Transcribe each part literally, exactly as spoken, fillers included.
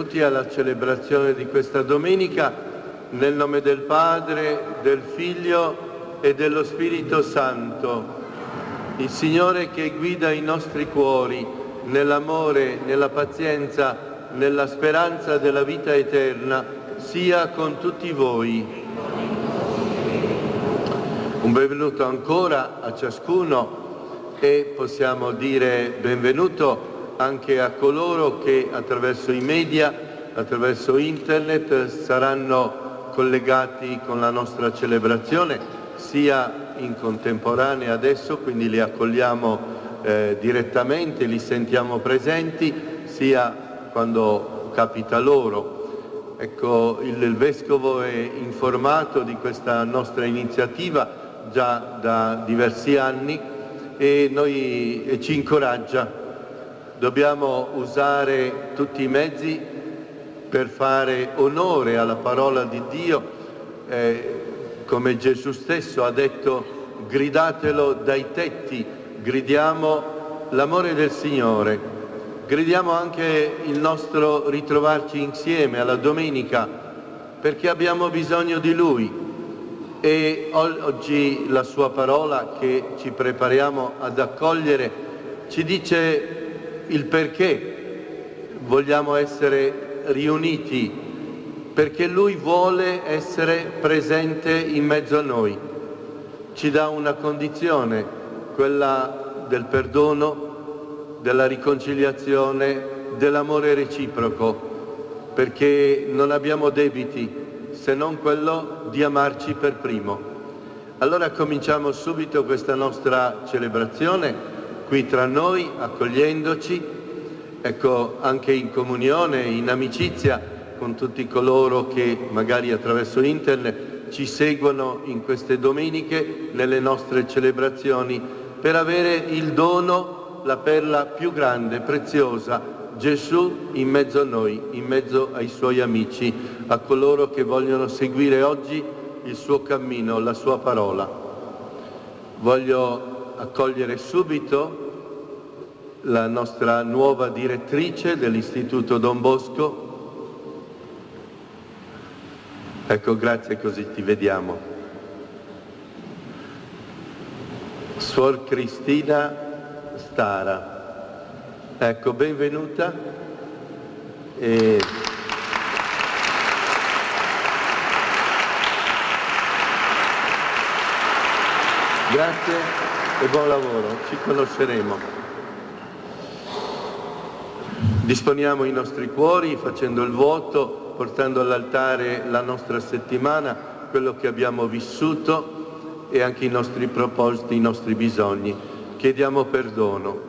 tutti alla celebrazione di questa domenica, nel nome del Padre, del Figlio e dello Spirito Santo. Il Signore che guida i nostri cuori nell'amore, nella pazienza, nella speranza della vita eterna, sia con tutti voi. Un benvenuto ancora a ciascuno e possiamo dire benvenuto anche a coloro che attraverso i media, attraverso internet, saranno collegati con la nostra celebrazione, sia in contemporanea adesso, quindi li accogliamo eh, direttamente, li sentiamo presenti, sia quando capita loro. Ecco, il, il Vescovo è informato di questa nostra iniziativa già da diversi anni e, noi, e ci incoraggia. Dobbiamo usare tutti i mezzi per fare onore alla parola di Dio, eh, come Gesù stesso ha detto: gridatelo dai tetti, gridiamo l'amore del Signore, gridiamo anche il nostro ritrovarci insieme alla domenica, perché abbiamo bisogno di Lui. E oggi la sua parola che ci prepariamo ad accogliere ci dice il perché vogliamo essere riuniti, perché Lui vuole essere presente in mezzo a noi. Ci dà una condizione, quella del perdono, della riconciliazione, dell'amore reciproco, perché non abbiamo debiti se non quello di amarci per primo. Allora cominciamo subito questa nostra celebrazione qui tra noi, accogliendoci, ecco, anche in comunione, in amicizia con tutti coloro che magari attraverso internet ci seguono in queste domeniche, nelle nostre celebrazioni, per avere il dono, la perla più grande, preziosa, Gesù in mezzo a noi, in mezzo ai Suoi amici, a coloro che vogliono seguire oggi il Suo cammino, la Sua parola. Voglio accogliere subito la nostra nuova direttrice dell'Istituto Don Bosco. Ecco, grazie, così ti vediamo. Suor Cristina Stara. Ecco, benvenuta. E... grazie e buon lavoro, ci conosceremo. Disponiamo i nostri cuori facendo il voto, portando all'altare la nostra settimana, quello che abbiamo vissuto e anche i nostri propositi, i nostri bisogni. Chiediamo perdono.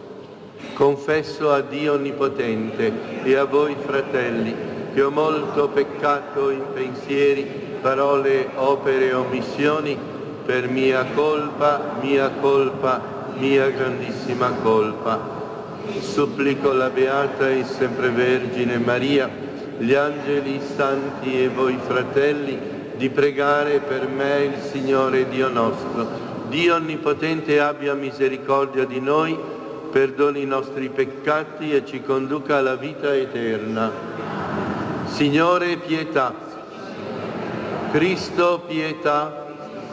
Confesso a Dio Onnipotente e a voi fratelli che ho molto peccato in pensieri, parole, opere e omissioni, per mia colpa, mia colpa, mia grandissima colpa. Supplico la Beata e sempre Vergine Maria, gli angeli, i santi e voi fratelli, di pregare per me il Signore Dio nostro. Dio Onnipotente abbia misericordia di noi, perdoni i nostri peccati e ci conduca alla vita eterna. Signore, pietà. Cristo, pietà.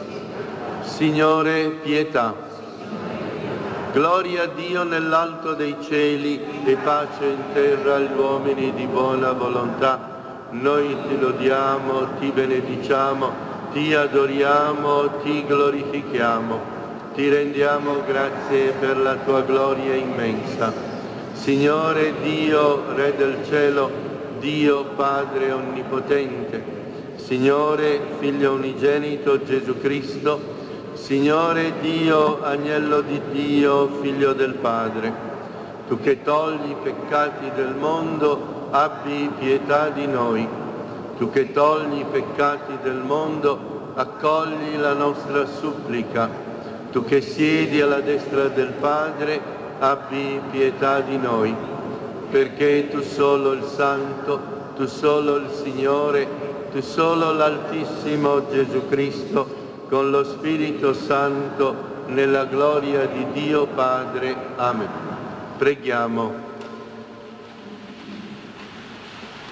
Signore, pietà. Gloria a Dio nell'alto dei cieli e pace in terra agli uomini di buona volontà. Noi ti lodiamo, ti benediciamo, ti adoriamo, ti glorifichiamo. Ti rendiamo grazie per la tua gloria immensa. Signore Dio, Re del cielo, Dio Padre Onnipotente, Signore Figlio unigenito Gesù Cristo, Signore Dio, Agnello di Dio, Figlio del Padre, tu che togli i peccati del mondo, abbi pietà di noi. Tu che togli i peccati del mondo, accogli la nostra supplica. Tu che siedi alla destra del Padre, abbi pietà di noi. Perché tu solo il Santo, tu solo il Signore, tu solo l'Altissimo Gesù Cristo, con lo Spirito Santo, nella gloria di Dio Padre. Amen. Preghiamo.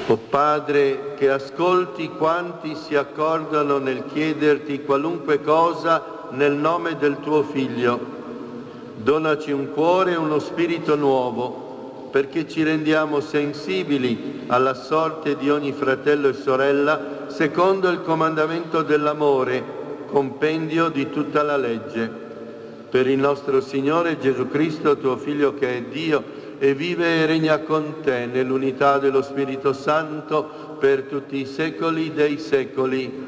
O Padre, che ascolti quanti si accordano nel chiederti qualunque cosa nel nome del tuo Figlio, donaci un cuore e uno spirito nuovo, perché ci rendiamo sensibili alla sorte di ogni fratello e sorella, secondo il comandamento dell'amore, compendio di tutta la legge. Per il nostro Signore Gesù Cristo, tuo Figlio, che è Dio, e vive e regna con te nell'unità dello Spirito Santo per tutti i secoli dei secoli.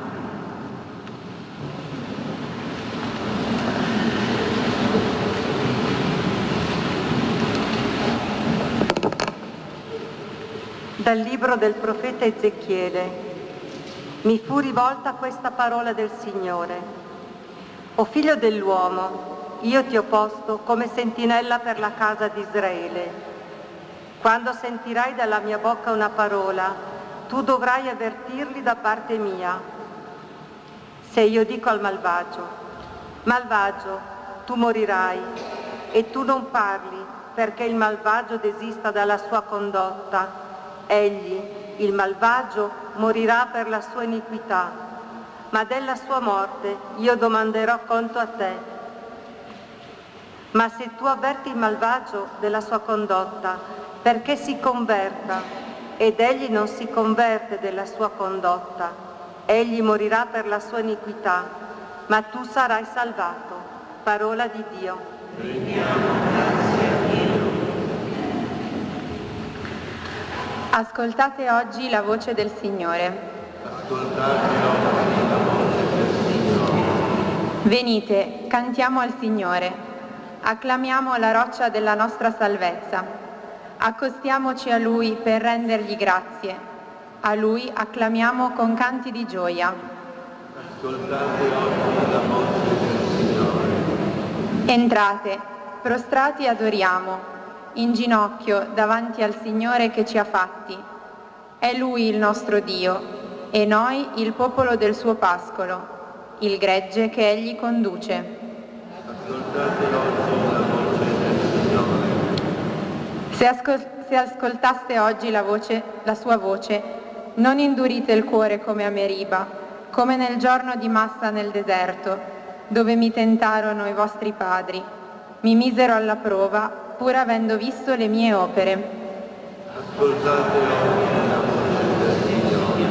Dal libro del profeta Ezechiele. Mi fu rivolta questa parola del Signore. O figlio dell'uomo, io ti ho posto come sentinella per la casa di Israele. Quando sentirai dalla mia bocca una parola, tu dovrai avvertirli da parte mia. Se io dico al malvagio, malvagio, tu morirai, e tu non parli perché il malvagio desista dalla sua condotta, egli, il malvagio, morirà per la sua iniquità, ma della sua morte io domanderò conto a te. Ma se tu avverti il malvagio della sua condotta, perché si converta, ed egli non si converte della sua condotta, egli morirà per la sua iniquità, ma tu sarai salvato. Parola di Dio. Rendiamo grazie a Dio. Ascoltate oggi la voce del Signore. Ascoltate oggi la voce del Signore. Venite, cantiamo al Signore. Acclamiamo la roccia della nostra salvezza. Accostiamoci a Lui per rendergli grazie. A Lui acclamiamo con canti di gioia. Ascoltate oggi la voce del Signore. Entrate, prostrati adoriamo, in ginocchio davanti al Signore che ci ha fatti. È Lui il nostro Dio e noi il popolo del suo pascolo, il gregge che Egli conduce. Ascoltate oggi la voce del Signore. Se, ascol- se ascoltaste oggi la, voce, la sua voce, non indurite il cuore come a Meriba, come nel giorno di Massa nel deserto, dove mi tentarono i vostri padri. Mi misero alla prova, pur avendo visto le mie opere. Ascoltate oggi la voce del Signore.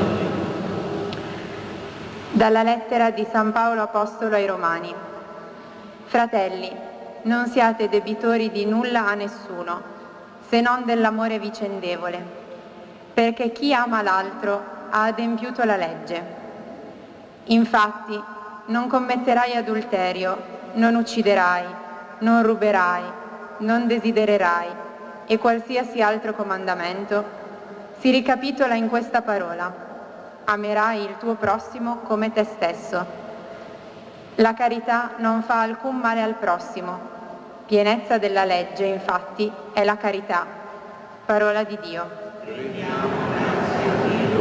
Dalla lettera di San Paolo Apostolo ai Romani. Fratelli, non siate debitori di nulla a nessuno, se non dell'amore vicendevole, perché chi ama l'altro ha adempiuto la legge. Infatti, non commetterai adulterio, non ucciderai, non ruberai, non desidererai, e qualsiasi altro comandamento si ricapitola in questa parola: amerai il tuo prossimo come te stesso. La carità non fa alcun male al prossimo. Pienezza della legge, infatti, è la carità. Parola di Dio. Rendiamo grazie a Dio.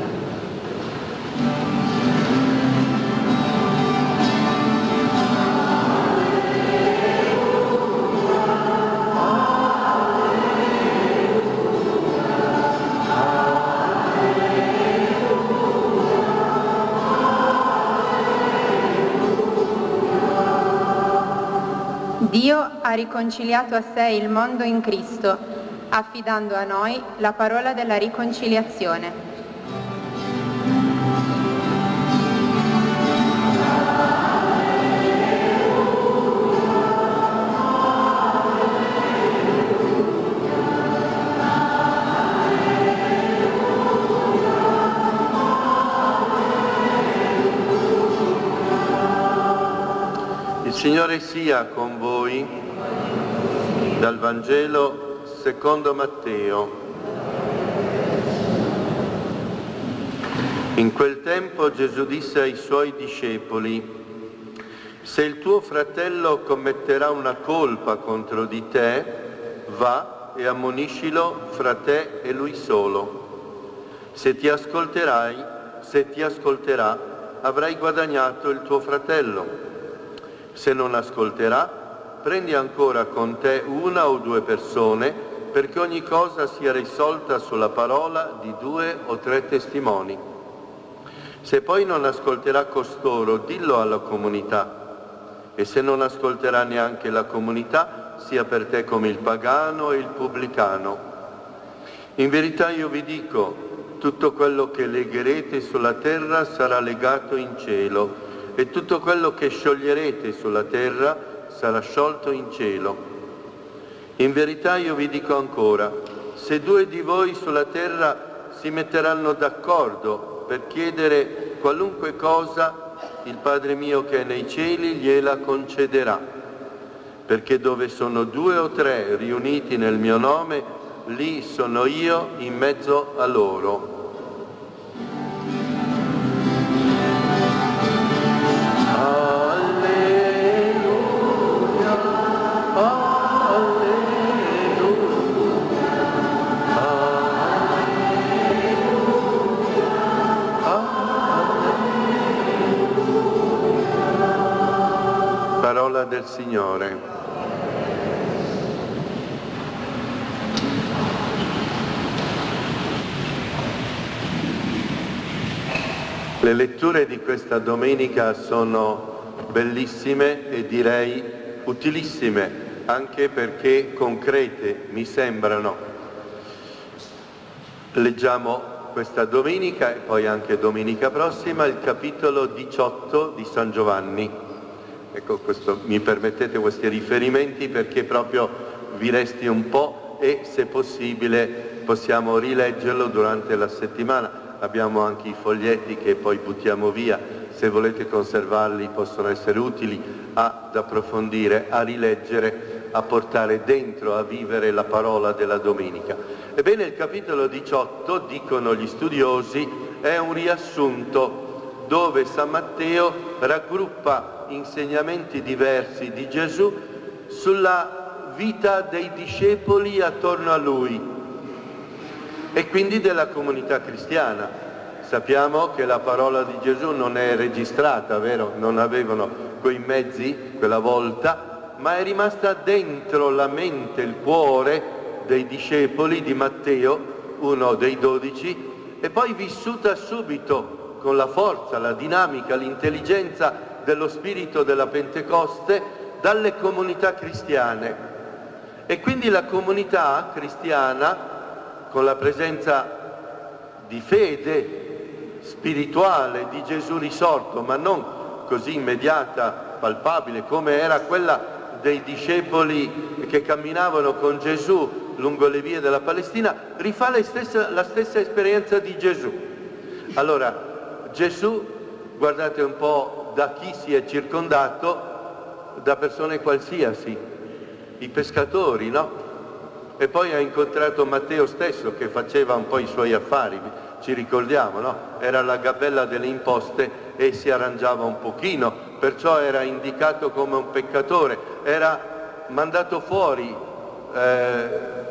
Dio ha riconciliato a sé il mondo in Cristo, affidando a noi la parola della riconciliazione. Il Signore sia con voi. Dal Vangelo secondo Matteo. In quel tempo Gesù disse ai suoi discepoli: se il tuo fratello commetterà una colpa contro di te, va e ammoniscilo fra te e lui solo. Se ti ascolterai, se ti ascolterà, avrai guadagnato il tuo fratello. Se non ascolterà, prendi ancora con te una o due persone perché ogni cosa sia risolta sulla parola di due o tre testimoni. Se poi non ascolterà costoro, dillo alla comunità, e se non ascolterà neanche la comunità, sia per te come il pagano e il pubblicano. In verità io vi dico, tutto quello che legherete sulla terra sarà legato in cielo, e tutto quello che scioglierete sulla terra sarà sciolto in cielo. In verità io vi dico ancora, se due di voi sulla terra si metteranno d'accordo per chiedere qualunque cosa, il Padre mio che è nei cieli gliela concederà. Perché dove sono due o tre riuniti nel mio nome, lì sono io in mezzo a loro. Parola del Signore. Le letture di questa domenica sono bellissime e direi utilissime, anche perché concrete, mi sembrano. Leggiamo questa domenica e poi anche domenica prossima il capitolo diciotto di San Giovanni. Ecco, questo, mi permettete questi riferimenti perché proprio vi resti un po' e se possibile possiamo rileggerlo durante la settimana. Abbiamo anche i foglietti che poi buttiamo via, se volete conservarli possono essere utili ad approfondire, a rileggere, a portare dentro, a vivere la parola della domenica. Ebbene, il capitolo diciotto, dicono gli studiosi, è un riassunto dove San Matteo raggruppa insegnamenti diversi di Gesù sulla vita dei discepoli attorno a lui e quindi della comunità cristiana. Sappiamo che la parola di Gesù non è registrata, vero? Non avevano quei mezzi quella volta, ma è rimasta dentro la mente, il cuore dei discepoli di Matteo, uno dei dodici, e poi vissuta subito con la forza, la dinamica, l'intelligenza dello spirito della Pentecoste dalle comunità cristiane. E quindi la comunità cristiana, con la presenza di fede spirituale di Gesù risorto, ma non così immediata, palpabile, come era quella dei discepoli che camminavano con Gesù lungo le vie della Palestina, rifà la stessa, la stessa esperienza di Gesù. Allora, Gesù, guardate un po' da chi si è circondato, da persone qualsiasi, i pescatori, no? E poi ha incontrato Matteo stesso che faceva un po' i suoi affari, ci ricordiamo, no? Era la gabella delle imposte e si arrangiava un pochino, perciò era indicato come un peccatore, era mandato fuori, eh,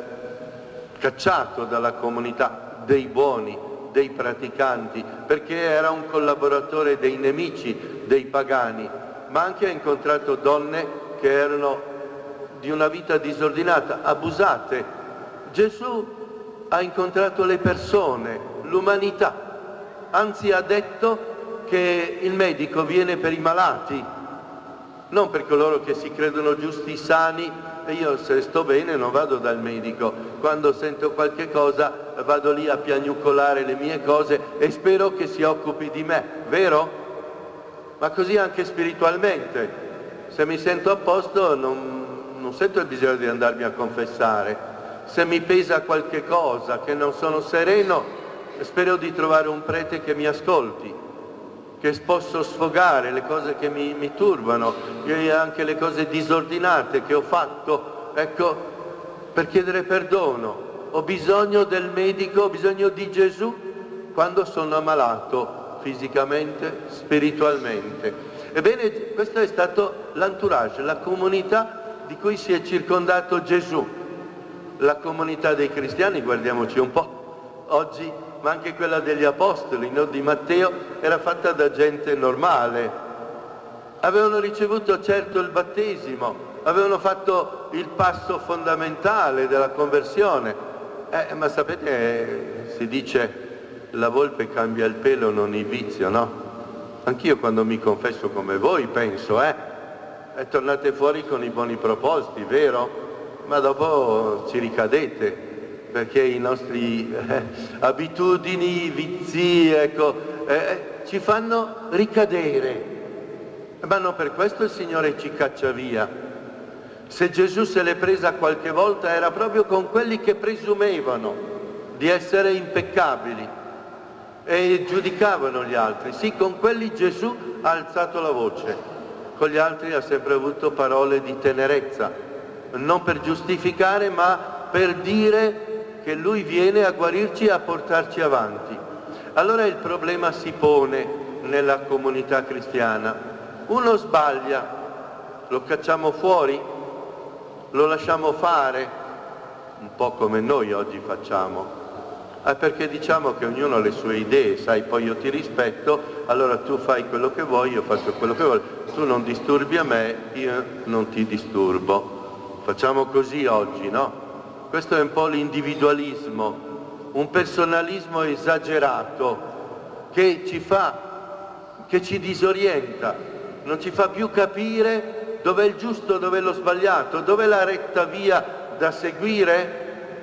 cacciato dalla comunità dei buoni, dei praticanti, perché era un collaboratore dei nemici, dei pagani, ma anche ha incontrato donne che erano di una vita disordinata, abusate. Gesù ha incontrato le persone, l'umanità, anzi ha detto che il medico viene per i malati, non per coloro che si credono giusti, sani, e io se sto bene non vado dal medico, quando sento qualche cosa vado lì a piagnucolare le mie cose e spero che si occupi di me, vero? Ma così anche spiritualmente, se mi sento a posto non, non sento il bisogno di andarmi a confessare, se mi pesa qualche cosa, che non sono sereno, spero di trovare un prete che mi ascolti, che posso sfogare le cose che mi, mi turbano, e anche le cose disordinate che ho fatto, ecco, per chiedere perdono. Ho bisogno del medico, ho bisogno di Gesù quando sono ammalato fisicamente, spiritualmente. Ebbene, questo è stato l'entourage, la comunità di cui si è circondato Gesù. La comunità dei cristiani, guardiamoci un po', oggi, ma anche quella degli apostoli, no? Di Matteo, era fatta da gente normale. Avevano ricevuto certo il battesimo, avevano fatto il passo fondamentale della conversione. Eh, ma sapete, eh, si dice la volpe cambia il pelo, non il vizio, no? Anch'io quando mi confesso come voi penso, eh, e tornate fuori con i buoni propositi, vero? Ma dopo ci ricadete, perché i nostri eh, abitudini, vizi, ecco, eh, ci fanno ricadere. Ma non per questo il Signore ci caccia via. Se Gesù se l'è presa qualche volta era proprio con quelli che presumevano di essere impeccabili e giudicavano gli altri. Sì, con quelli Gesù ha alzato la voce, con gli altri ha sempre avuto parole di tenerezza, non per giustificare ma per dire che Lui viene a guarirci e a portarci avanti. Allora il problema si pone nella comunità cristiana. Uno sbaglia, lo cacciamo fuori, lo lasciamo fare, un po' come noi oggi facciamo. Eh, perché diciamo che ognuno ha le sue idee, sai, poi io ti rispetto, allora tu fai quello che vuoi, io faccio quello che voglio, tu non disturbi a me, io non ti disturbo. Facciamo così oggi, no? Questo è un po' l'individualismo, un personalismo esagerato che ci fa, che ci disorienta, non ci fa più capire dov'è il giusto, dov'è lo sbagliato, dov'è la retta via da seguire.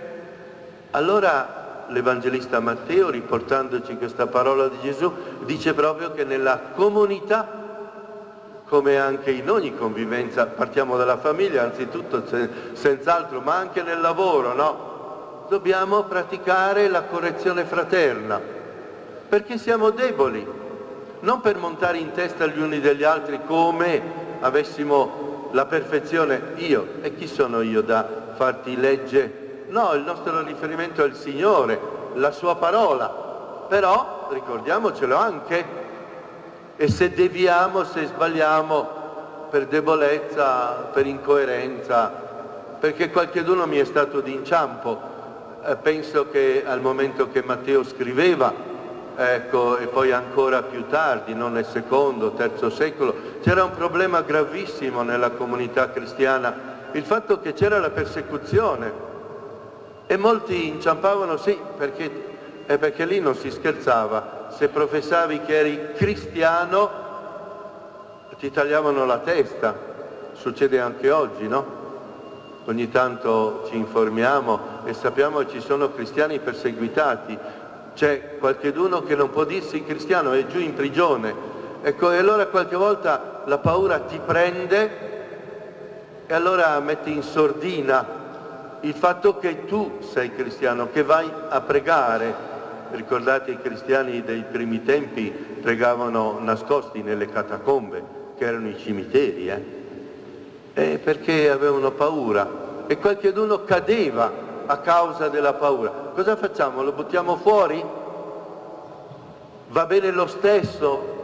Allora l'Evangelista Matteo, riportandoci questa parola di Gesù, dice proprio che nella comunità, come anche in ogni convivenza, partiamo dalla famiglia anzitutto, senz'altro, ma anche nel lavoro, no? Dobbiamo praticare la correzione fraterna, perché siamo deboli, non per montare in testa gli uni degli altri come avessimo la perfezione. Io, e chi sono io da farti legge? No, il nostro riferimento è il Signore, la Sua parola, però ricordiamocelo anche, e se deviamo, se sbagliamo per debolezza, per incoerenza, perché qualcheduno mi è stato d'inciampo, eh, penso che al momento che Matteo scriveva, ecco, e poi ancora più tardi, non nel secondo, terzo secolo, c'era un problema gravissimo nella comunità cristiana, il fatto che c'era la persecuzione. E molti inciampavano, sì, perché, è perché lì non si scherzava. Se professavi che eri cristiano, ti tagliavano la testa. Succede anche oggi, no? Ogni tanto ci informiamo e sappiamo che ci sono cristiani perseguitati. C'è qualcheduno che non può dirsi cristiano, è giù in prigione. Ecco, e allora qualche volta la paura ti prende e allora metti in sordina il fatto che tu sei cristiano, che vai a pregare. Ricordate, i cristiani dei primi tempi pregavano nascosti nelle catacombe, che erano i cimiteri, eh? E perché avevano paura. E qualcheduno cadeva a causa della paura. Cosa facciamo? Lo buttiamo fuori? Va bene lo stesso?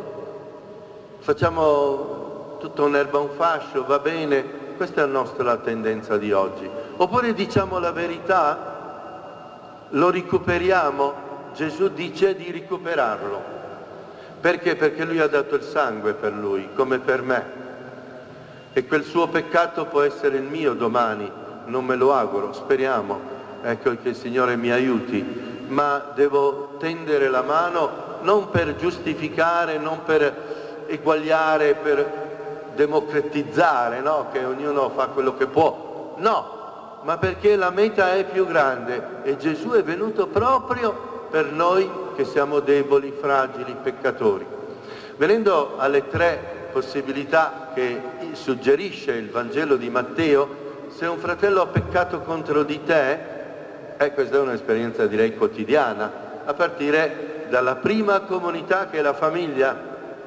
Facciamo tutta un'erba un fascio? Va bene? Questa è la nostra tendenza di oggi. Oppure diciamo la verità, lo recuperiamo, Gesù dice di recuperarlo. Perché? Perché Lui ha dato il sangue per Lui, come per me. E quel suo peccato può essere il mio domani, non me lo auguro, speriamo, ecco, che il Signore mi aiuti, ma devo tendere la mano non per giustificare, non per eguagliare, per democratizzare, no? Che ognuno fa quello che può, no, ma perché la meta è più grande e Gesù è venuto proprio per noi che siamo deboli, fragili, peccatori. Venendo alle tre possibilità che suggerisce il Vangelo di Matteo, se un fratello ha peccato contro di te, eh, questa è un'esperienza direi quotidiana, a partire dalla prima comunità che è la famiglia.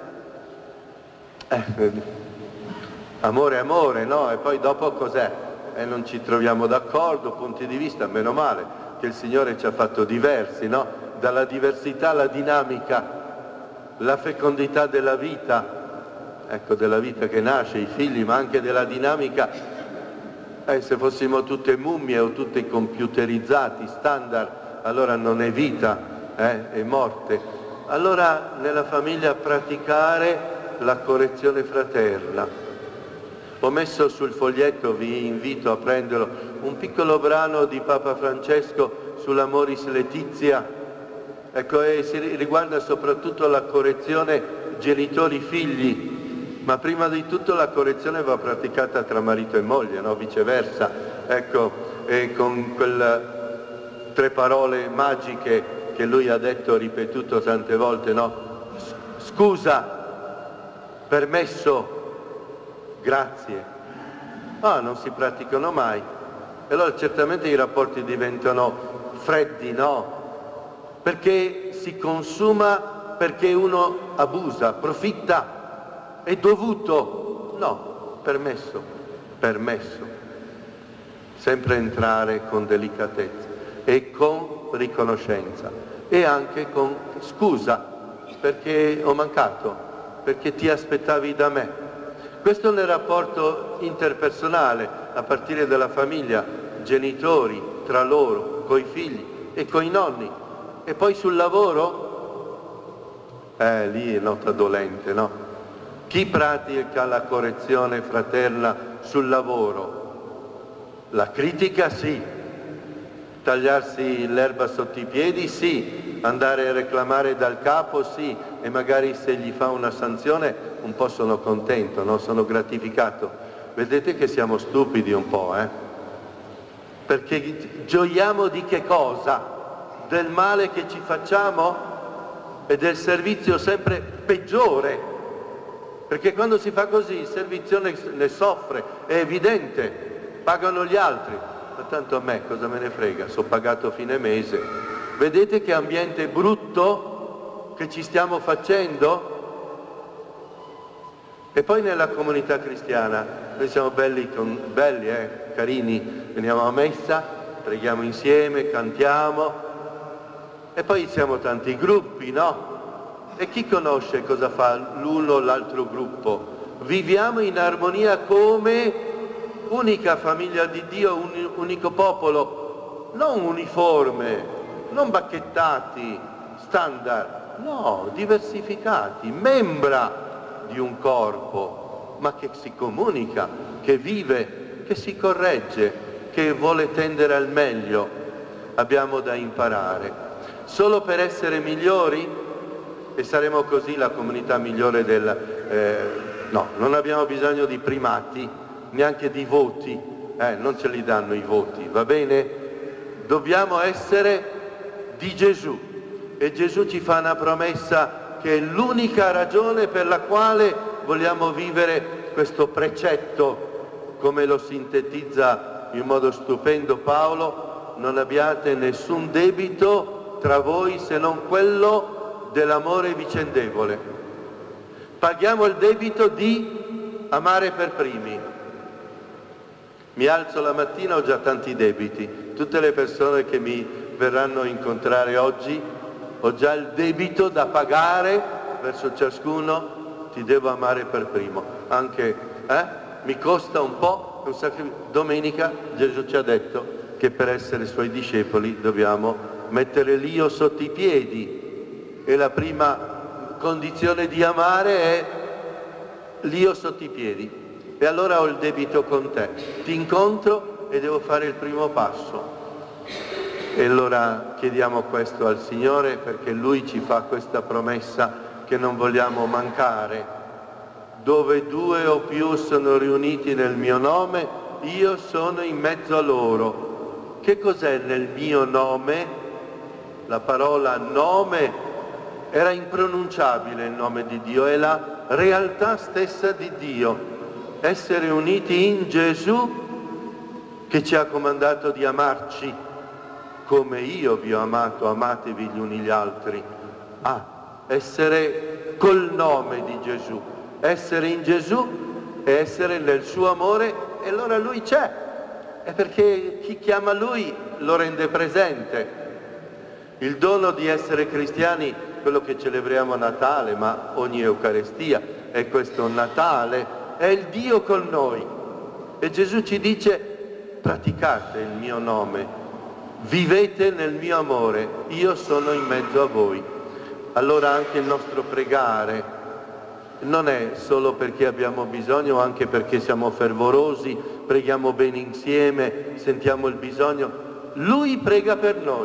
Eh, amore amore, no? E poi dopo cos'è? E non ci troviamo d'accordo, punti di vista, meno male che il Signore ci ha fatto diversi, no? Dalla diversità la dinamica, la fecondità della vita, ecco, della vita che nasce, i figli, ma anche della dinamica. Eh, se fossimo tutte mummie o tutti computerizzati, standard, allora non è vita, eh, è morte. Allora nella famiglia praticare la correzione fraterna. Ho messo sul foglietto, vi invito a prenderlo, un piccolo brano di Papa Francesco sull'Amoris Laetitia, ecco, e si riguarda soprattutto la correzione genitori-figli, ma prima di tutto la correzione va praticata tra marito e moglie, no? Viceversa, ecco, e con quelle tre parole magiche che lui ha detto, ripetuto tante volte, no? Scusa, permesso, grazie. Ah, non si praticano mai. E allora certamente i rapporti diventano freddi, no? Perché si consuma, perché uno abusa, approfitta, è dovuto. No, permesso, permesso. Sempre entrare con delicatezza e con riconoscenza e anche con scusa, perché ho mancato, perché ti aspettavi da me. Questo nel rapporto interpersonale, a partire dalla famiglia, genitori, tra loro, coi figli e coi nonni. E poi sul lavoro? Eh, lì è nota dolente, no? Chi pratica la correzione fraterna sul lavoro? La critica sì, tagliarsi l'erba sotto i piedi sì, andare a reclamare dal capo sì, e magari se gli fa una sanzione un po' sono contento, no? Sono gratificato. Vedete che siamo stupidi un po', eh? Perché gioiamo di che cosa? Del male che ci facciamo e del servizio sempre peggiore. Perché quando si fa così il servizio ne, ne soffre, è evidente, pagano gli altri. Ma tanto a me cosa me ne frega, sono pagato fine mese. Vedete che ambiente brutto che ci stiamo facendo? E poi nella comunità cristiana, noi siamo belli, con, belli eh, carini, veniamo a messa, preghiamo insieme, cantiamo, e poi siamo tanti gruppi, no? E chi conosce cosa fa l'uno o l'altro gruppo? Viviamo in armonia come unica famiglia di Dio, un unico popolo, non uniforme, non bacchettati, standard, no, diversificati, membra di un corpo, ma che si comunica, che vive, che si corregge, che vuole tendere al meglio. Abbiamo da imparare. Solo per essere migliori, e saremo così la comunità migliore del... Eh, no, non abbiamo bisogno di primati, neanche di voti, eh, non ce li danno i voti, va bene? Dobbiamo essere di Gesù, e Gesù ci fa una promessa che è l'unica ragione per la quale vogliamo vivere questo precetto, come lo sintetizza in modo stupendo Paolo: non abbiate nessun debito tra voi se non quello dell'amore vicendevole. Paghiamo il debito di amare per primi. Mi alzo la mattina, ho già tanti debiti. Tutte le persone che mi verranno a incontrare oggi, ho già il debito da pagare verso ciascuno, ti devo amare per primo. Anche, eh? Mi costa un po', un sacrificio. Domenica Gesù ci ha detto che per essere suoi discepoli dobbiamo mettere l'io sotto i piedi, e la prima condizione di amare è l'io sotto i piedi. E allora ho il debito con te, ti incontro e devo fare il primo passo. E allora chiediamo questo al Signore, perché Lui ci fa questa promessa che non vogliamo mancare. Dove due o più sono riuniti nel mio nome, io sono in mezzo a loro. Che cos'è nel mio nome? La parola nome era impronunciabile, il nome di Dio, è la realtà stessa di Dio. Essere uniti in Gesù, che ci ha comandato di amarci come io vi ho amato, amatevi gli uni gli altri. Ah, essere col nome di Gesù, essere in Gesù e essere nel suo amore, e allora Lui c'è. È perché chi chiama Lui lo rende presente. Il dono di essere cristiani, quello che celebriamo a Natale, ma ogni Eucaristia è questo Natale, è il Dio con noi. E Gesù ci dice: praticate il mio nome, vivete nel mio amore, io sono in mezzo a voi. Allora anche il nostro pregare non è solo perché abbiamo bisogno, anche perché siamo fervorosi, preghiamo bene insieme, sentiamo il bisogno. Lui prega per noi.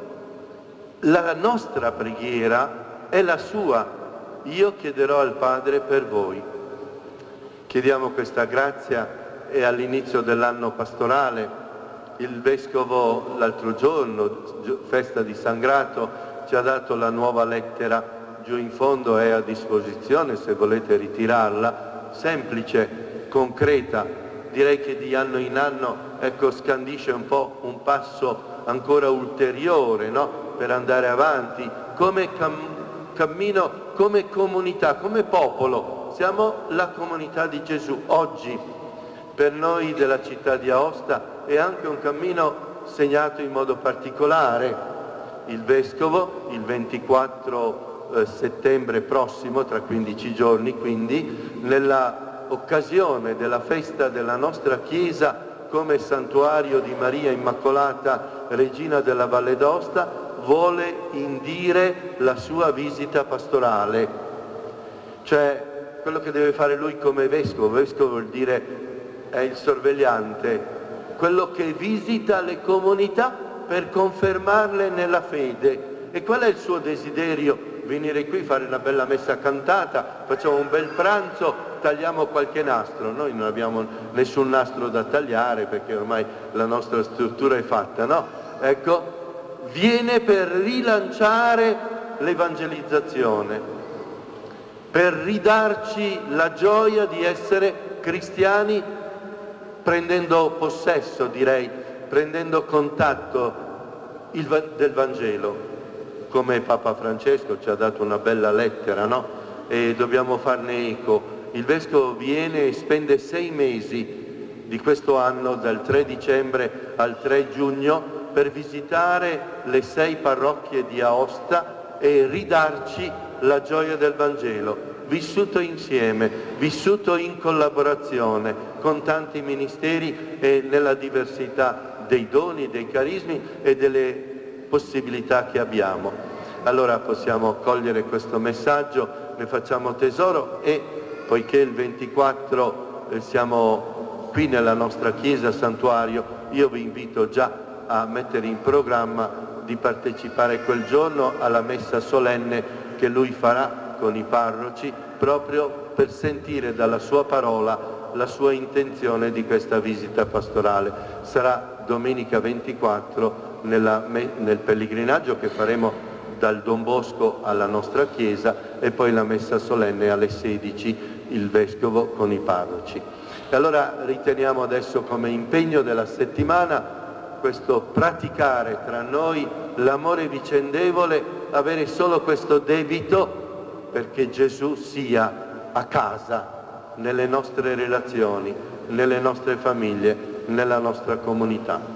La nostra preghiera è la sua. Io chiederò al Padre per voi. Chiediamo questa grazia e all'inizio dell'anno pastorale. Il Vescovo l'altro giorno, festa di San Grato, ci ha dato la nuova lettera. Giù in fondo è a disposizione se volete ritirarla, semplice, concreta, direi che di anno in anno ecco, scandisce un po' un passo ancora ulteriore, no? Per andare avanti, come cam- cammino, come comunità, come popolo. Siamo la comunità di Gesù. Oggi per noi della città di Aosta è anche un cammino segnato in modo particolare. Il Vescovo il ventiquattro settembre prossimo, tra quindici giorni, quindi nella occasione della festa della nostra Chiesa come santuario di Maria Immacolata, Regina della Valle d'Aosta, vuole indire la sua visita pastorale. Cioè, quello che deve fare lui come Vescovo, Vescovo vuol dire è il sorvegliante, quello che visita le comunità per confermarle nella fede. E qual è il suo desiderio? Venire qui, fare una bella messa cantata, facciamo un bel pranzo, tagliamo qualche nastro. Noi non abbiamo nessun nastro da tagliare perché ormai la nostra struttura è fatta, no? Ecco, viene per rilanciare l'evangelizzazione, per ridarci la gioia di essere cristiani prendendo possesso, direi, prendendo contatto il, del Vangelo. Come Papa Francesco ci ha dato una bella lettera, no? E dobbiamo farne eco. Il Vescovo viene e spende sei mesi di questo anno, dal tre dicembre al tre giugno, per visitare le sei parrocchie di Aosta e ridarci la gioia del Vangelo, vissuto insieme, vissuto in collaborazione con tanti ministeri e nella diversità dei doni, dei carismi e delle possibilità che abbiamo. Allora possiamo cogliere questo messaggio, ne facciamo tesoro e poiché il ventiquattro eh, siamo qui nella nostra chiesa santuario, io vi invito già a mettere in programma di partecipare quel giorno alla messa solenne che lui farà con i parroci, proprio per sentire dalla sua parola la sua intenzione di questa visita pastorale. Sarà domenica ventiquattro Nella, nel pellegrinaggio che faremo dal Don Bosco alla nostra chiesa e poi la messa solenne alle sedici, il Vescovo con i parroci. E allora riteniamo adesso come impegno della settimana questo praticare tra noi l'amore vicendevole, avere solo questo debito perché Gesù sia a casa, nelle nostre relazioni, nelle nostre famiglie, nella nostra comunità.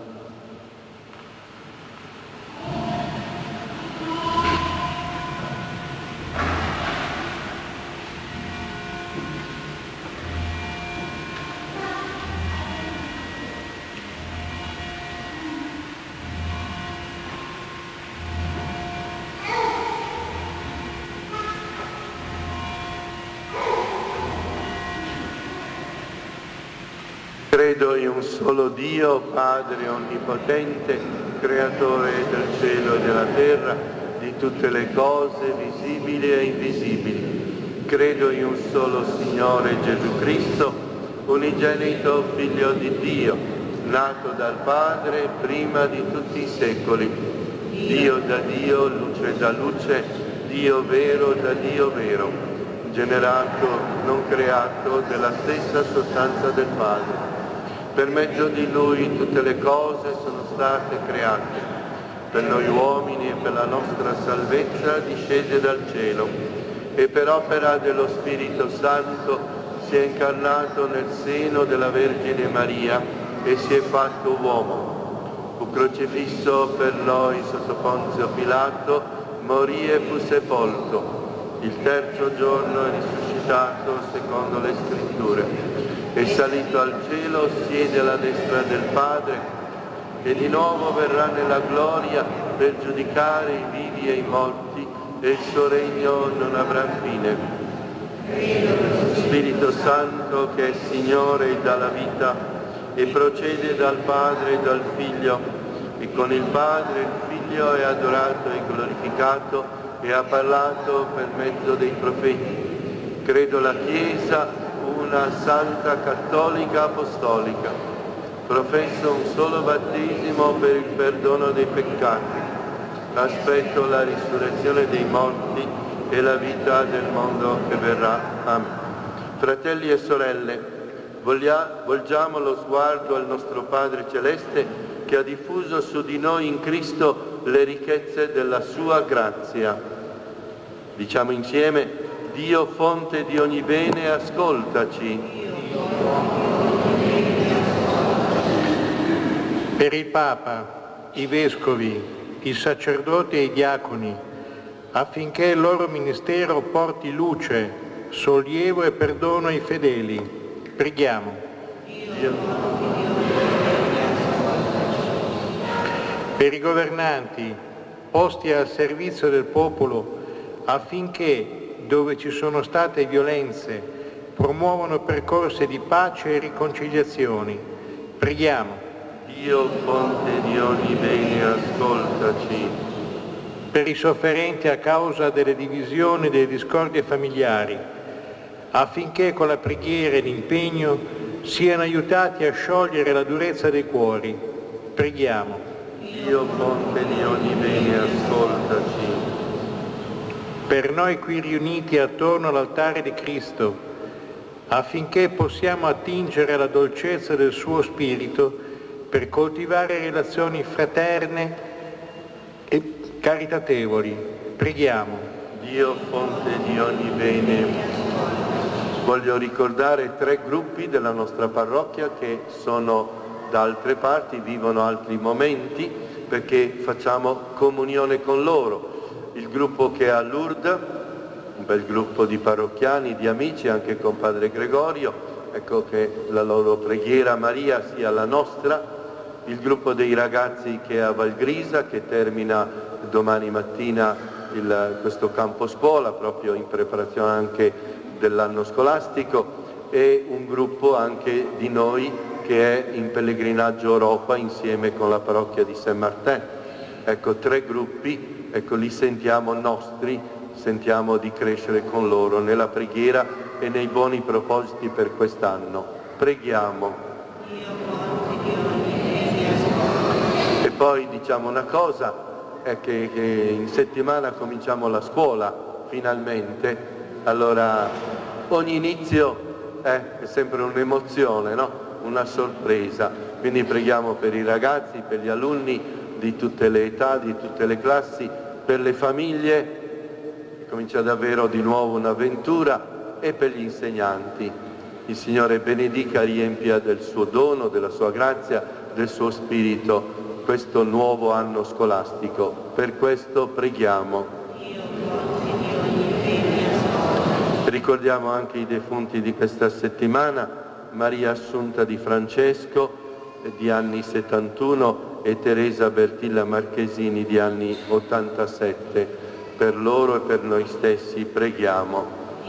Credo in un solo Dio, Padre onnipotente, creatore del cielo e della terra, di tutte le cose visibili e invisibili. Credo in un solo Signore Gesù Cristo, unigenito Figlio di Dio, nato dal Padre prima di tutti i secoli, Dio da Dio, luce da luce, Dio vero da Dio vero, generato, non creato, della stessa sostanza del Padre. Per mezzo di Lui tutte le cose sono state create. Per noi uomini e per la nostra salvezza discese dal cielo e per opera dello Spirito Santo si è incarnato nel seno della Vergine Maria e si è fatto uomo. Fu crocifisso per noi sotto Ponzio Pilato, morì e fu sepolto. Il terzo giorno è risuscitato secondo le Scritture. È salito al cielo, siede alla destra del Padre e di nuovo verrà nella gloria per giudicare i vivi e i morti e il suo regno non avrà fine. Spirito Santo, che è Signore e dà la vita e procede dal Padre e dal Figlio, e con il Padre il Figlio è adorato e glorificato e ha parlato per mezzo dei profeti. Credo la Chiesa, una santa cattolica apostolica. Professo un solo battesimo per il perdono dei peccati. Aspetto la risurrezione dei morti e la vita del mondo che verrà. Amen. Fratelli e sorelle, voglia, volgiamo lo sguardo al nostro Padre Celeste che ha diffuso su di noi in Cristo le ricchezze della sua grazia. Diciamo insieme: Dio fonte di ogni bene, ascoltaci. Per il Papa, i Vescovi, i sacerdoti e i diaconi, affinché il loro ministero porti luce, sollievo e perdono ai fedeli. Preghiamo. Dio. Per i governanti, posti al servizio del popolo, affinché, dove ci sono state violenze, promuovano percorsi di pace e riconciliazioni. Preghiamo. Dio, fonte di ogni bene, ascoltaci. Per i sofferenti a causa delle divisioni e delle discordie familiari, affinché con la preghiera e l'impegno siano aiutati a sciogliere la durezza dei cuori. Preghiamo. Dio, fonte di ogni bene, ascoltaci. Per noi qui riuniti attorno all'altare di Cristo, affinché possiamo attingere alla dolcezza del suo Spirito per coltivare relazioni fraterne e caritatevoli. Preghiamo. Dio, fonte di ogni bene. Voglio ricordare tre gruppi della nostra parrocchia che sono da altre parti, vivono altri momenti, perché facciamo comunione con loro. Il gruppo che è a Lourdes, un bel gruppo di parrocchiani, di amici, anche con Padre Gregorio, ecco che la loro preghiera a Maria sia la nostra. Il gruppo dei ragazzi che è a Valgrisa, che termina domani mattina il, questo campo scuola, proprio in preparazione anche dell'anno scolastico, e un gruppo anche di noi che è in pellegrinaggio Europa insieme con la parrocchia di Saint-Martin. Ecco, tre gruppi, ecco, li sentiamo nostri, sentiamo di crescere con loro nella preghiera e nei buoni propositi per quest'anno. Preghiamo. E poi diciamo una cosa, è che, che in settimana cominciamo la scuola, finalmente, allora ogni inizio eh, è sempre un'emozione, no? Una sorpresa, quindi preghiamo per i ragazzi, per gli alunni di tutte le età, di tutte le classi, per le famiglie, comincia davvero di nuovo un'avventura, e per gli insegnanti. Il Signore benedica, riempia del suo dono, della sua grazia, del suo spirito questo nuovo anno scolastico. Per questo preghiamo. Ricordiamo anche i defunti di questa settimana: Maria Assunta di Francesco di anni settantuno e Teresa Bertilla Marchesini di anni ottantasette. Per loro e per noi stessi preghiamo.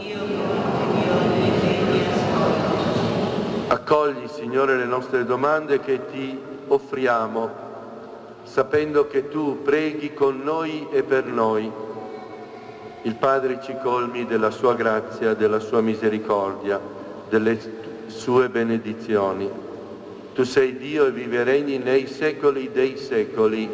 Accogli, Signore, le nostre domande che ti offriamo, sapendo che tu preghi con noi e per noi. Il Padre ci colmi della sua grazia, della sua misericordia, delle sue benedizioni. Tu sei Dio e vivi e regni nei secoli dei secoli.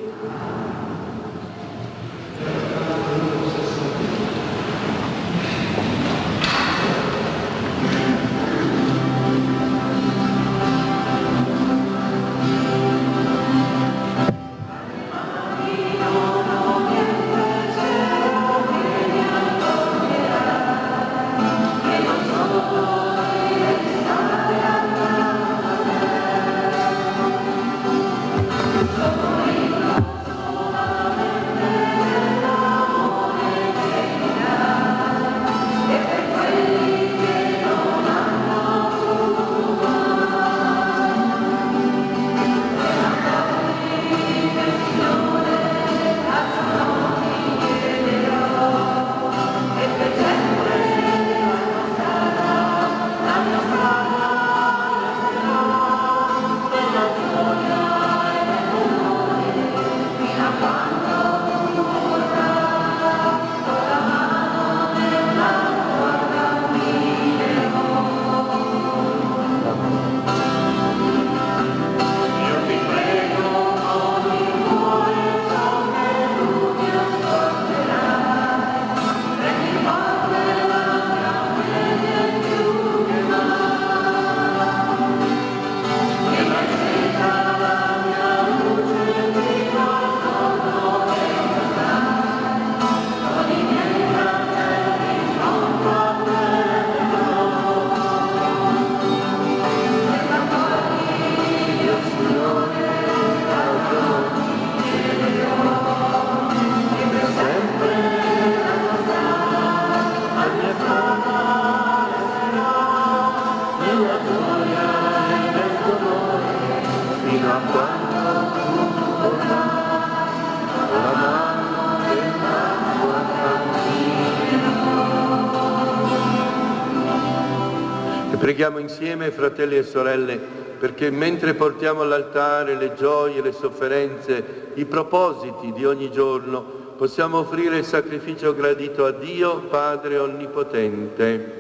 Preghiamo insieme, fratelli e sorelle, perché mentre portiamo all'altare le gioie, le sofferenze, i propositi di ogni giorno, possiamo offrire il sacrificio gradito a Dio, Padre Onnipotente.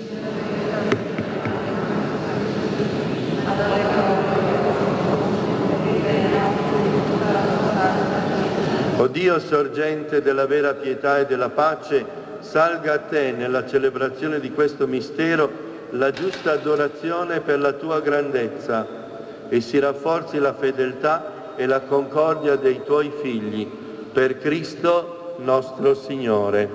O Dio, sorgente della vera pietà e della pace, salga a te nella celebrazione di questo mistero la giusta adorazione per la tua grandezza e si rafforzi la fedeltà e la concordia dei tuoi figli, per Cristo nostro Signore.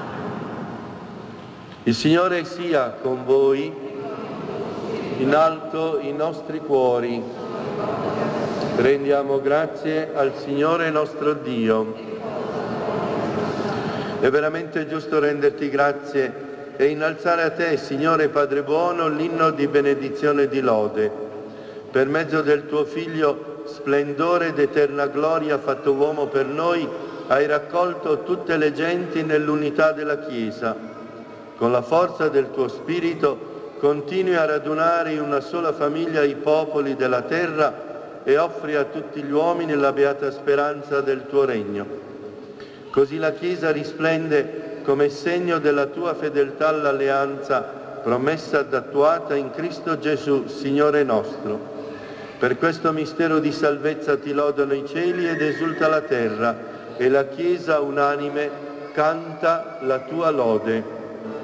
Il Signore sia con voi, in alto i nostri cuori. Rendiamo grazie al Signore nostro Dio. È veramente giusto renderti grazie e innalzare a te, Signore Padre buono, l'inno di benedizione e di lode. Per mezzo del tuo Figlio, splendore ed eterna gloria fatto uomo per noi, hai raccolto tutte le genti nell'unità della Chiesa. Con la forza del tuo Spirito continui a radunare in una sola famiglia i popoli della terra e offri a tutti gli uomini la beata speranza del tuo regno. Così la Chiesa risplende come segno della tua fedeltà all'alleanza promessa ed attuata in Cristo Gesù, Signore nostro. Per questo mistero di salvezza ti lodano i cieli ed esulta la terra, e la Chiesa unanime canta la tua lode.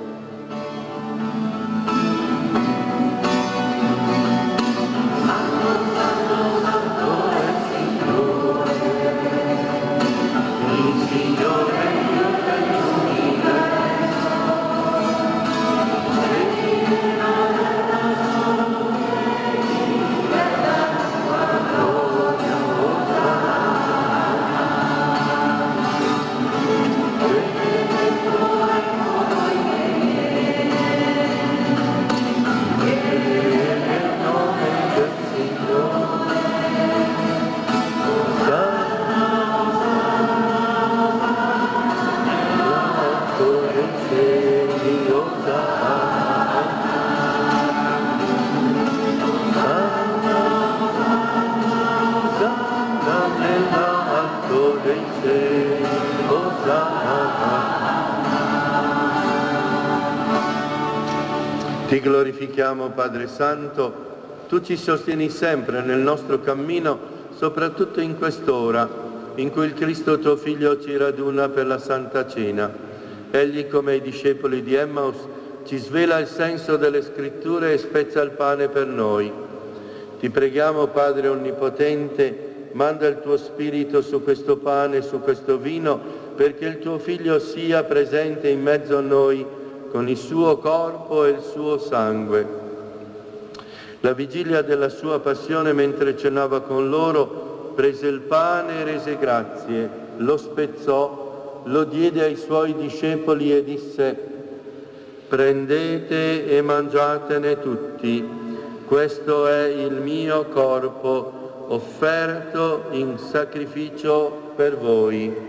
Ti glorifichiamo, Padre Santo, tu ci sostieni sempre nel nostro cammino, soprattutto in quest'ora, in cui il Cristo tuo Figlio ci raduna per la Santa Cena. Egli, come i discepoli di Emmaus, ci svela il senso delle Scritture e spezza il pane per noi. Ti preghiamo, Padre Onnipotente, manda il tuo Spirito su questo pane e su questo vino, perché il tuo Figlio sia presente in mezzo a noi, con il suo corpo e il suo sangue. La vigilia della sua passione, mentre cenava con loro, prese il pane e rese grazie, lo spezzò, lo diede ai suoi discepoli e disse: prendete e mangiatene tutti, questo è il mio corpo offerto in sacrificio per voi.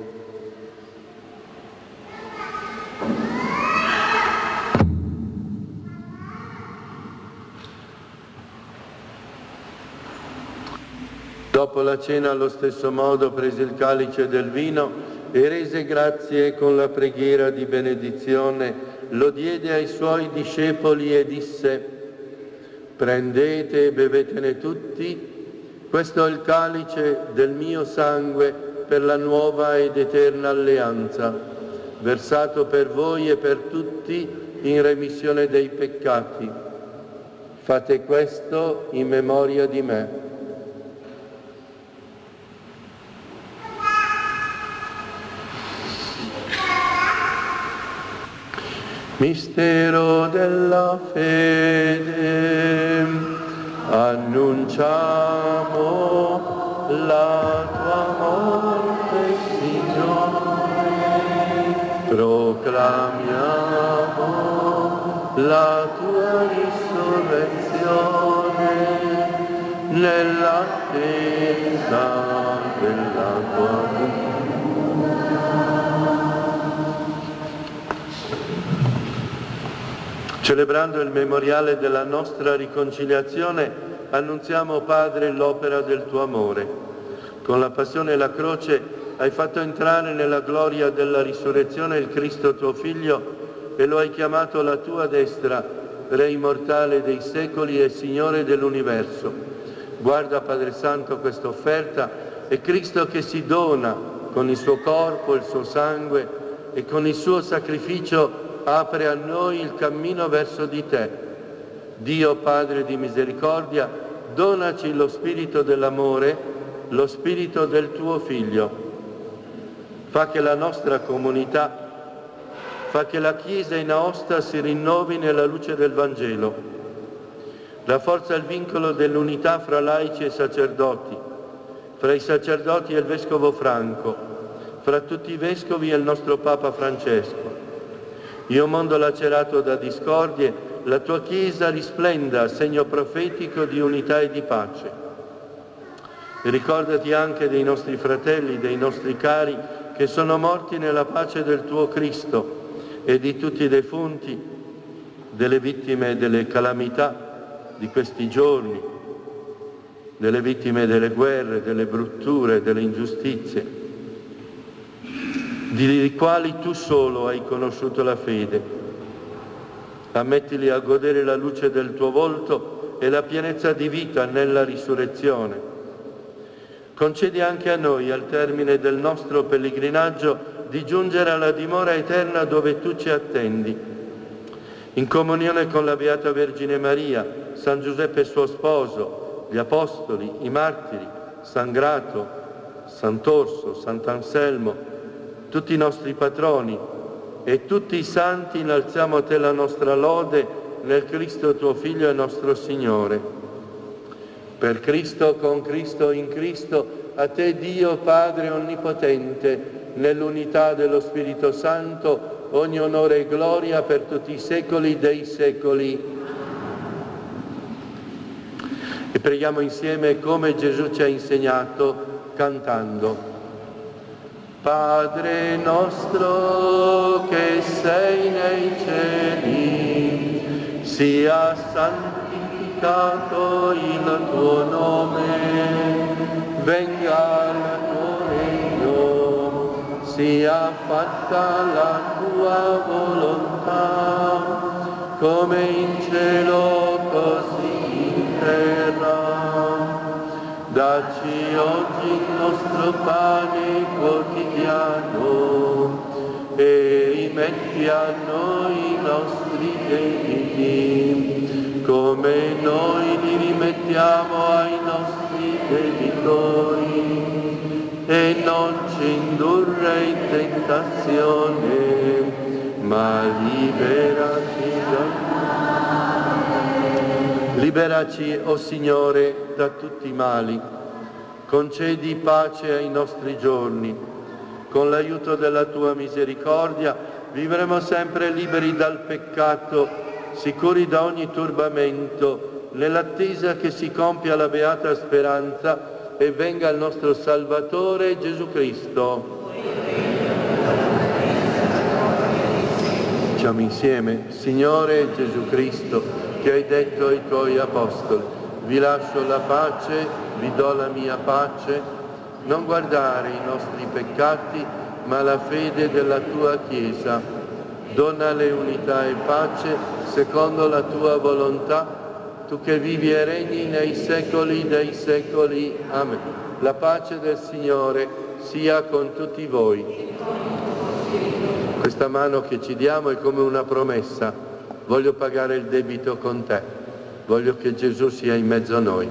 Dopo la cena, allo stesso modo, prese il calice del vino e rese grazie con la preghiera di benedizione, lo diede ai suoi discepoli e disse: prendete e bevetene tutti, questo è il calice del mio sangue per la nuova ed eterna alleanza, versato per voi e per tutti in remissione dei peccati. Fate questo in memoria di me. Mistero della fede, annunciamo la tua morte, Signore, proclamiamo la tua risurrezione nell'attesa della tua vita. Celebrando il memoriale della nostra riconciliazione, annunziamo, Padre, l'opera del tuo amore. Con la passione e la croce hai fatto entrare nella gloria della risurrezione il Cristo tuo Figlio e lo hai chiamato alla tua destra, Re immortale dei secoli e Signore dell'universo. Guarda, Padre Santo, questa offerta e Cristo che si dona con il suo corpo, il suo sangue e con il suo sacrificio apre a noi il cammino verso di te. Dio Padre di misericordia, donaci lo spirito dell'amore, lo spirito del tuo Figlio. Fa che la nostra comunità, fa che la Chiesa in Aosta si rinnovi nella luce del Vangelo. Rafforza il vincolo dell'unità fra laici e sacerdoti, fra i sacerdoti e il Vescovo Franco, fra tutti i Vescovi e il nostro Papa Francesco. Io mondo lacerato da discordie, la tua Chiesa risplenda, segno profetico di unità e di pace. E ricordati anche dei nostri fratelli, dei nostri cari, che sono morti nella pace del tuo Cristo, e di tutti i defunti, delle vittime delle calamità di questi giorni, delle vittime delle guerre, delle brutture, delle ingiustizie, di quali tu solo hai conosciuto la fede. Ammettili a godere la luce del tuo volto e la pienezza di vita nella risurrezione. Concedi anche a noi, al termine del nostro pellegrinaggio, di giungere alla dimora eterna dove tu ci attendi. In comunione con la Beata Vergine Maria, San Giuseppe suo sposo, gli Apostoli, i Martiri, San Grato, Sant'Orso, Sant'Anselmo, tutti i nostri patroni e tutti i santi, innalziamo a te la nostra lode nel Cristo tuo Figlio e nostro Signore. Per Cristo, con Cristo, in Cristo, a te Dio Padre Onnipotente, nell'unità dello Spirito Santo, ogni onore e gloria per tutti i secoli dei secoli. E preghiamo insieme come Gesù ci ha insegnato, cantando. Padre nostro che sei nei cieli, sia santificato il tuo nome, venga il tuo regno, sia fatta la tua volontà, come in cielo così in terra. Dacci oggi il nostro pane quotidiano e rimetti a noi i nostri debiti, come noi li rimettiamo ai nostri debitori, e non ci indurre in tentazione, ma liberaci da Liberaci, o Signore, da tutti i mali. Concedi pace ai nostri giorni. Con l'aiuto della tua misericordia vivremo sempre liberi dal peccato, sicuri da ogni turbamento, nell'attesa che si compia la beata speranza e venga il nostro Salvatore Gesù Cristo. Diciamo insieme: Signore Gesù Cristo, che hai detto ai tuoi apostoli, vi lascio la pace, vi do la mia pace, non guardare i nostri peccati, ma la fede della tua Chiesa. Donale unità e pace secondo la tua volontà, tu che vivi e regni nei secoli dei secoli. Amen. La pace del Signore sia con tutti voi. Questa mano che ci diamo è come una promessa. Voglio pagare il debito con te, voglio che Gesù sia in mezzo a noi.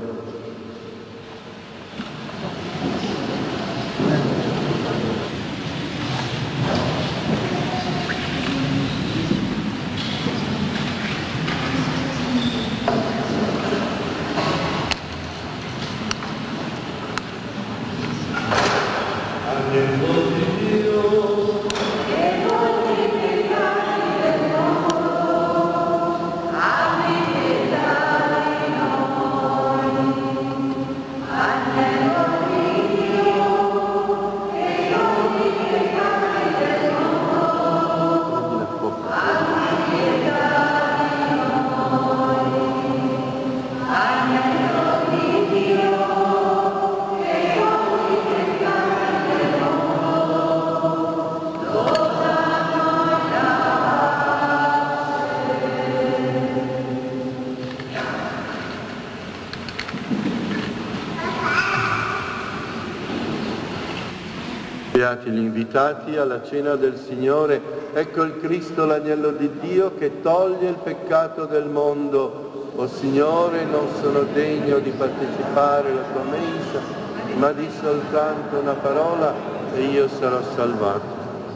Beati gli invitati alla cena del Signore. Ecco il Cristo, l'agnello di Dio, che toglie il peccato del mondo. O Signore, non sono degno di partecipare alla tua mensa, ma di soltanto una parola e io sarò salvato.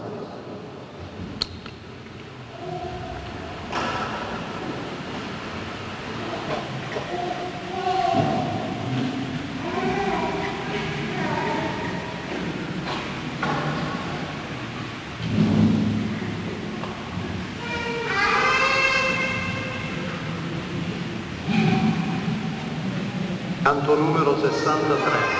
Canto numero sessantatré.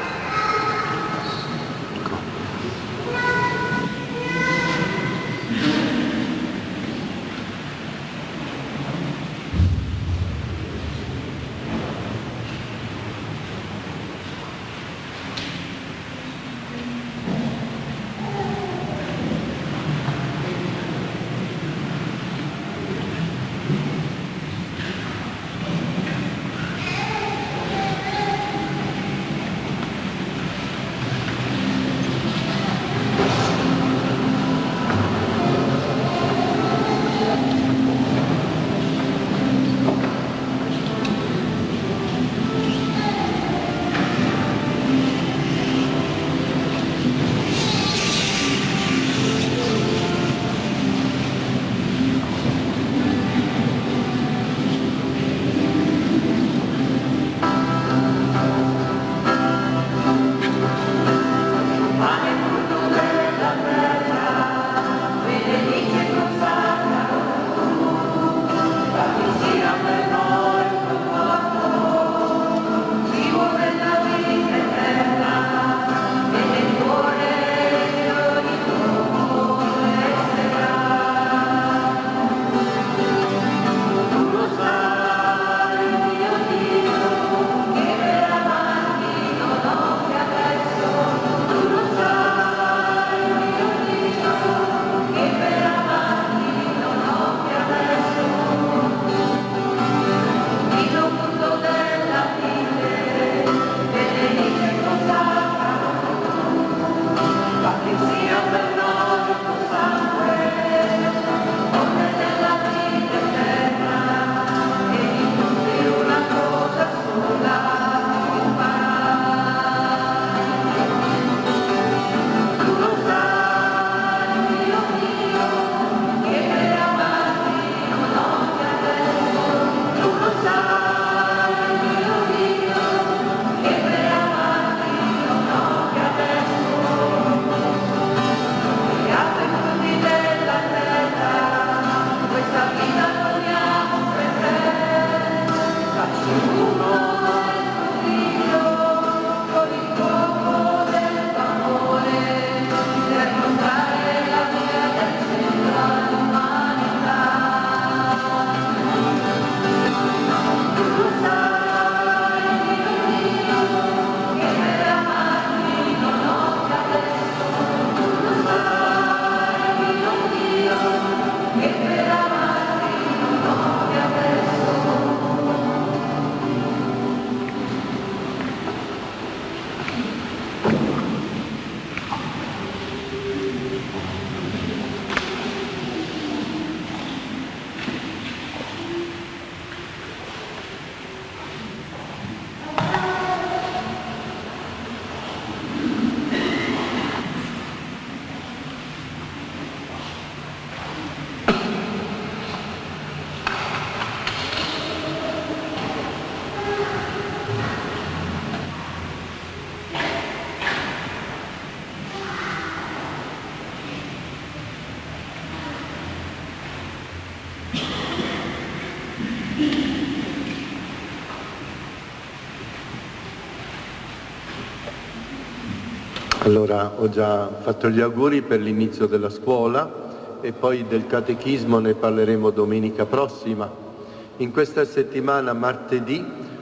Allora, ho già fatto gli auguri per l'inizio della scuola e poi del catechismo ne parleremo domenica prossima. In questa settimana, martedì,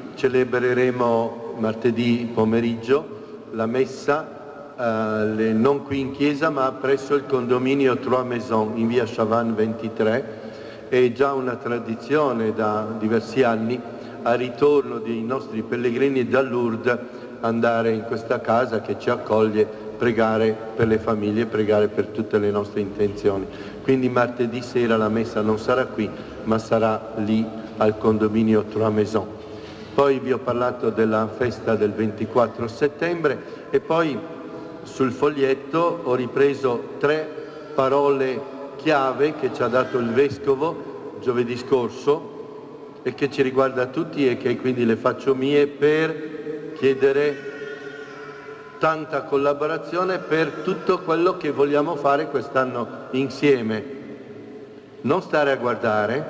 celebreremo, martedì pomeriggio, la messa, eh, non qui in chiesa, ma presso il condominio Trois Maisons, in via Chavannes ventitré. È già una tradizione da diversi anni, a ritorno dei nostri pellegrini da Lourdes, andare in questa casa che ci accoglie pregare per le famiglie, pregare per tutte le nostre intenzioni. Quindi martedì sera la messa non sarà qui, ma sarà lì al condominio Trois Maisons. Poi vi ho parlato della festa del ventiquattro settembre e poi sul foglietto ho ripreso tre parole chiave che ci ha dato il Vescovo giovedì scorso e che ci riguarda tutti e che quindi le faccio mie per chiedere tanta collaborazione per tutto quello che vogliamo fare quest'anno insieme. Non stare a guardare,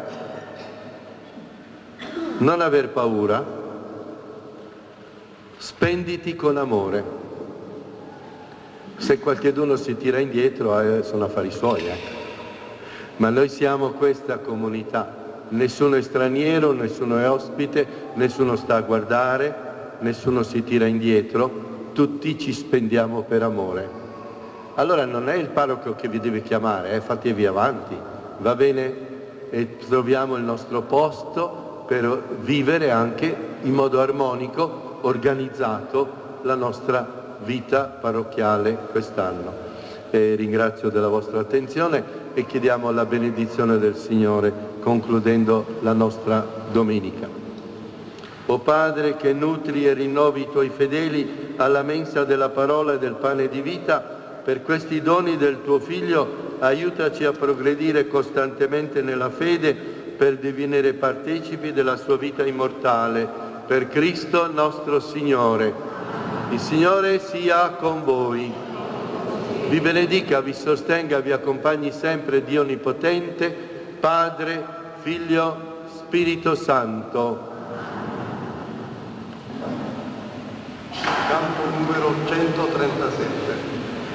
non aver paura, spenditi con amore. Se qualcheduno si tira indietro eh, sono affari suoi, eh. Ma noi siamo questa comunità. Nessuno è straniero, nessuno è ospite, nessuno sta a guardare, nessuno si tira indietro, tutti ci spendiamo per amore. Allora non è il parroco che vi deve chiamare, eh, fatevi avanti, va bene? E troviamo il nostro posto per vivere anche in modo armonico, organizzato, la nostra vita parrocchiale quest'anno. E ringrazio della vostra attenzione e chiediamo la benedizione del Signore concludendo la nostra domenica. O Padre che nutri e rinnovi i Tuoi fedeli alla mensa della parola e del pane di vita, per questi doni del Tuo Figlio aiutaci a progredire costantemente nella fede per divenire partecipi della Sua vita immortale. Per Cristo nostro Signore. Il Signore sia con voi. Vi benedica, vi sostenga, vi accompagni sempre Dio Onnipotente, Padre, Figlio, Spirito Santo. Canto numero centotrentasette.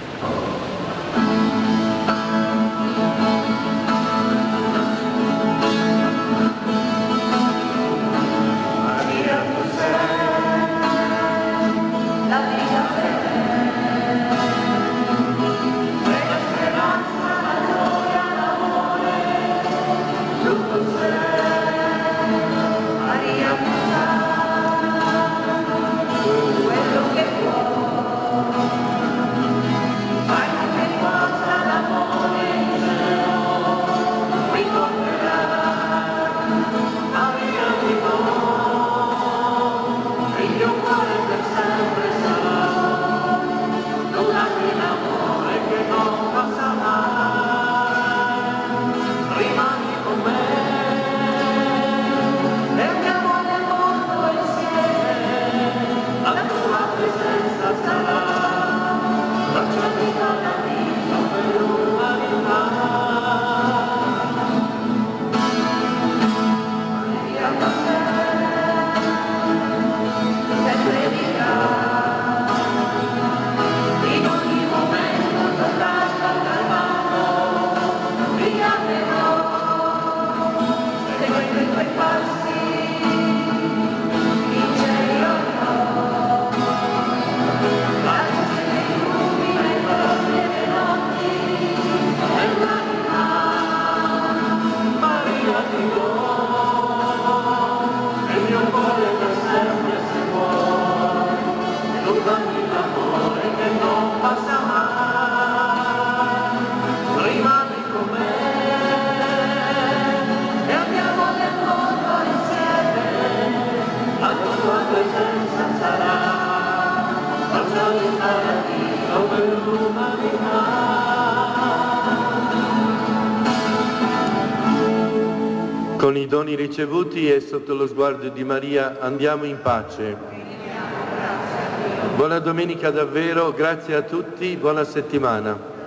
Con i doni ricevuti e sotto lo sguardo di Maria andiamo in pace. Buona domenica davvero, grazie a tutti, buona settimana.